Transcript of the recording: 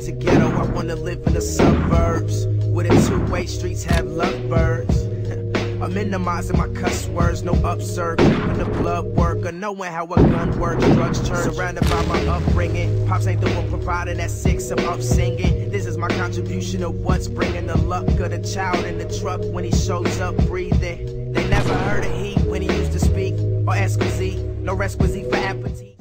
to ghetto, I wanna live in the suburbs, where the two-way streets have lovebirds. I'm minimizing my cuss words, no upsurge, keeping the blood work, or knowing how a gun works, drugs turn. Surrounded by my upbringing, pops ain't the one providing that 6, I'm up singing. This is my contribution of what's bringing the luck of the child in the truck when he shows up breathing. They never heard of he when he used to speak, or exquisite, no requisite for apathy.